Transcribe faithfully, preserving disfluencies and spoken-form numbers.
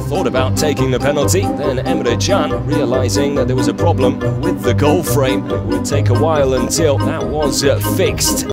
thought about taking the penalty. Then Emre Can, realizing that there was a problem with the goal frame, it would take a while until that was uh, fixed.